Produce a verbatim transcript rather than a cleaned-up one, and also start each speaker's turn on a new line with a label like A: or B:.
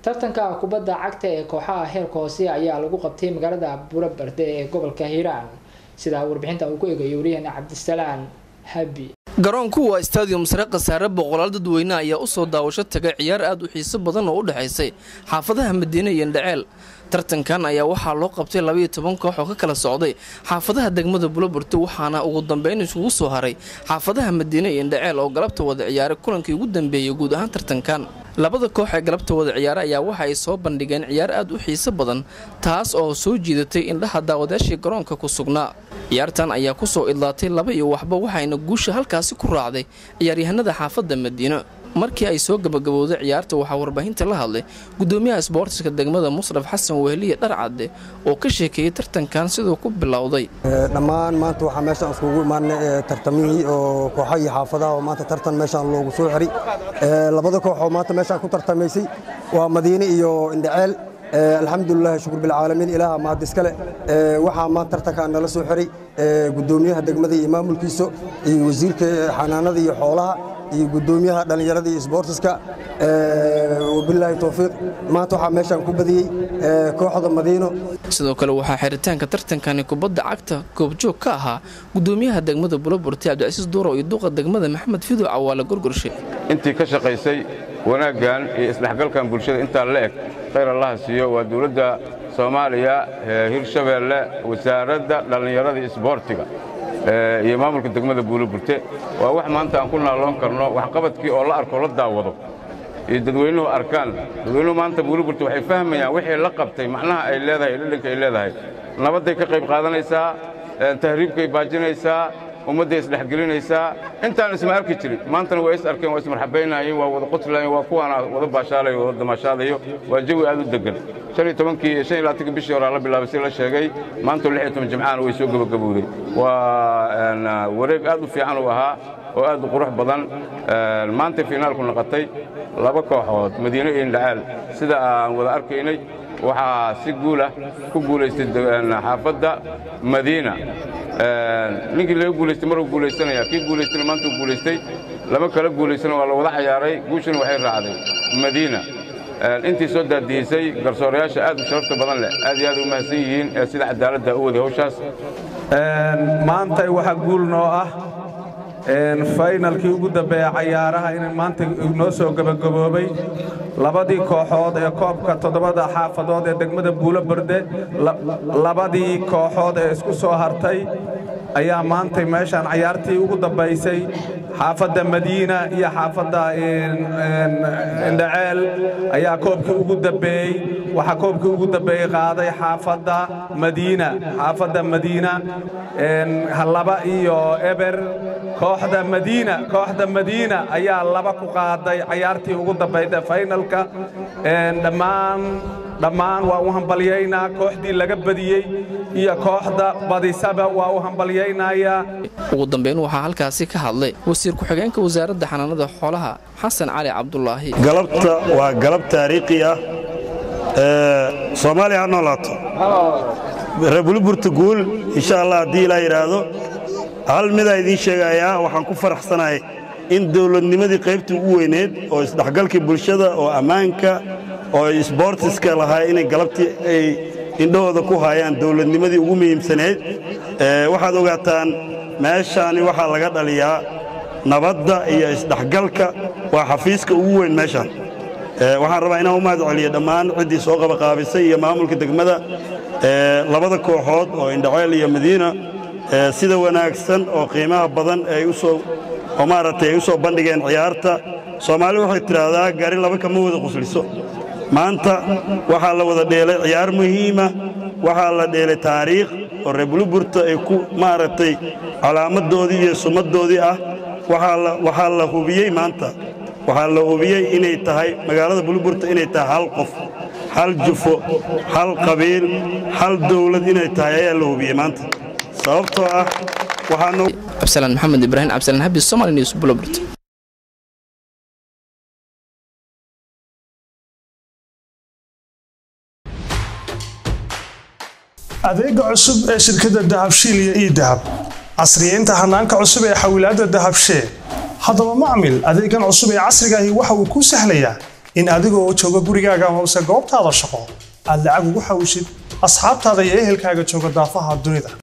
A: tartanka kubadda cagta ee kooxaha heerka hoose ayaa lagu qabtay magaalada Buurabarde ee gobolka Hiiraan sida warbixinta uu ku eegayo wariyahana Cabdisalaan Habi.
B: garoonku waa stadium sare qasaare boqolaal dadweyne ayaa u soo daawasho tagay ciyaar aad u xiiso badan oo u dhaxaysay xaafadaha Madiina iyo Ndaceel. tartankan ayaa waxaa loo qabtay laba iyo toban koox oo ka kala socday xaafadaha degmada Buurabarde waxaana ugu dambeyn isugu soo haray xaafadaha Madiina iyo Ndaceel oo galabta wada ciyaaray kulankii ugu dambeeyay guud ahaan tartankan. labada koox ee galabta wada ciyaar ayaa waxa ay soo bandhigeen ciyaar aad u xiiso badan taas oo soo jiidatay indhaha daawadayaasha garoonka ku sugnaa. ciyaartan ayaa ku soo idlaatay laba iyo waxba waxayna guusha halkaasi ku raacday ciyaaryahanada xaafadda Madiina. markii ay soo gabagabowday ciyaarta waxa warbaahinta la hadlay gudoomiyaha isboortiska degmada Musraf Xasan Wehliye Dharcade oo ka sheekeeyay tartankan sidoo ku bilowday.
C: dhammaan maanta waxa meeshan iskugu imaanay tartamihii oo kooxaha iyo xaafadaha oo maanta tartan meeshan loogu soo xiray labada koox oo maanta meeshan ku tartamaysay waa Madiina iyo Ndaceel. alxamdulillah shukr bil caalamiin ilaaha ma diskale waxa ma tartanka nala soo xiray gudoomiyaha degmada iyo maamulkiisa iyo wasiirka xanaanada iyo xoolaha iyo gudoomiyaha dhalinyarada iyo isboortiska wabillahi tawfiiq maanta waxa meeshan ku badiyay kooxda Madiino.
B: sidoo kale waxa xiritaanka tartankan kubadda cagta goobjoog ka ahaa gudoomiyaha degmada Buurabarde Cabdicasiis Duuro iyo duqa degmada Maxamed Fido Cawaale Gorgorshe.
D: intii ka shaqaysay wanaagan iyo isdhexgalkan bulshada inta la eg khayr Allah siiyo waa dawladda Soomaaliya Hirshabeelle wasaaradda dhalinyarada iyo isboortiga iyo maamulka degmada Buurabarde waa wax maanta aan ku naaloon karno wax qabadkii oo la arko la daawado ee dadweynuhu arkaan dadweynuhu maanta Buurabarde waxay fahmayaan wixii la qabtay macnaha ay leedahay dhadhanka ay leedahay nabaday ka qayb qaadanaysaa tahriibkay baajinaysaa ummadda isdhexgelinaysaa intaan isma arki jirin maantana way is arkeen waa is marxabeynayeen waa wada qotlayeen waa kuwana wada baashaalay wada damaashaadayo waa jawi aad u degan shan iyo tobankii shan iyo labaatan bishii hore la bilaabay si la sheegay maanta lix iyo toban jimcaan way soo gabagabowday waa wareeg aad u fiican oo ahaa oo aad u qurux badan maanta finaalku noqotay laba kooxood Madiina iyo Ndaceel sida aan wada arkaynay waxa si guul ah ku guuleystay xaafadda Madiina ninkii lagu guuleystay maruu guuleysanaya kii guuleystay maanta uu guuleystay laba kala guuleysan waa la wada ciyaaray guushana waxay raacday Madiina. intii soo daadiyay garsoorayaasha aad u sharafta badan leh aad iyo aad u mahadsan yihiin sida cadaaladda u wada hawshaas.
E: maanta waxa guul noo ah finalkii ugu dambeeyay ciyaaraha in maanta noo soo gabagaboobay labadii kooxood ee koobka toddobada xaafadood ee degmada Buurabarde labadii kooxood ee isku soo hartay ayaa maanta meeshan ciyaartii ugu dambeysay xaafadda Madiina iyo xaafadda Ndaceel ayaa koobkii ugu dambeeyay waxa koobkii ugu dambeeyay qaaday xaafadda Madiina xaafadda Madiina halaba iyo eber kooxda Madiina kooxda Madiina ayaa laba ku qaaday ciyaartii ugu dambeeyay finalka dhammaan dhammaan waa u hambalyeynaa kooxdii laga badiyay iyo kooxda badisaba waa u hambalyeynaya.
B: ugu dambeyn waxa halkaasi ka hadlay wasiir ku xigeenka wasaaradda xanaanada xoolaha Xasan Cali Cabdullaahi.
F: galabta waa galab taariikhi ah ee Soomaaliya noolaato Buurabarde guul insha Allah hadii la yiraahdo hal mid ay idin sheegayaa waxaan ku faraxsanahay in dawladnimadii qaybtii ugu weyneed oo isdhexgalka bulshada oo ammaanka oo isboortiska lahaa inay galabtii ay indhahooda ku hayaan dawladnimadii ugu muhiimsaneed ee waxaad ogaataan meeshaani waxa laga dhaliyaa nabadda iyo isdhexgalka waa xafiiska ugu weyn meeshan ee waxaan rabaa inaan u mahad celiyo dhammaan cidii soo qabaqaabisay iyo maamulka degmada ee labada kooxood oo Ndaceel iyo Madiina sida wanaagsan oo qiimaha badan ay u soo oo maartay ay u soo bandhigeen ciyaarta. Soomaali waxay tiraahdaa gaari laba kama wada qosliso maanta waxa la wada dheelay ciyaar muhiim ah waxa la dheelay taariikh oo reer Buurabarde ay ku maartay calaamadoodii iyo sumadoodii ah waxa la waxa la hubiyay maanta waxa la hubiyay inay tahay magaalada Buurabarde inay tahay hal qof hal jufo hal qabiil hal dawlad inay tahay ayaa la hubiyay maanta sababtoo ah waxaanu
B: Cabdisalaan Maxamed Ibrahim Cabdisalaan Habi Somali News Buurabarde.
G: adeega cusub ee shirkadda Dahabshiil iyo e-Dahab casriyeynta hanaanka cusub ee xawilaadda Dahabshiil haddaba macmil adeegan cusub ee casriga ahi waxa uu ku sahlayaa in adigoo jooga gurigaaga amase goobtaada shaqo aad lacag ugu xawishid asxaabtaada iyo ehelkaaga jooga daafaha dunida.